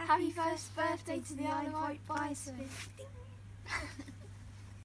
Happy first birthday to the Isle of Wight Biosphere.